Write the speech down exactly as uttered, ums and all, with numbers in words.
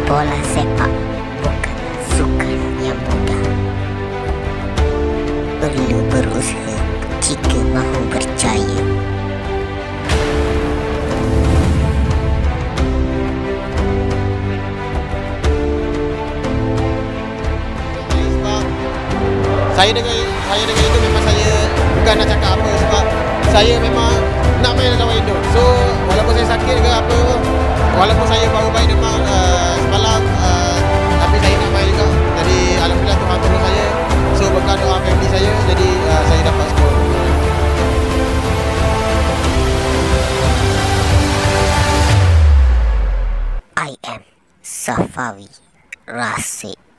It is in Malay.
Bola sepak bukanlah sukan yang mudah. Perlu berusaha jika mahu berjaya. Saya dengan saya dengan itu memang saya bukan nak cakap apa, sebab saya memang nak main lawan Indo. So walaupun saya sakit ke apa, walaupun saya baru baik demam uh, semalam, uh, tapi saya nak main juga. Jadi alhamdulillah Tuhan tolong saya. So berkat doa family saya, jadi uh, saya dapat skor. I am Safawi Rasik.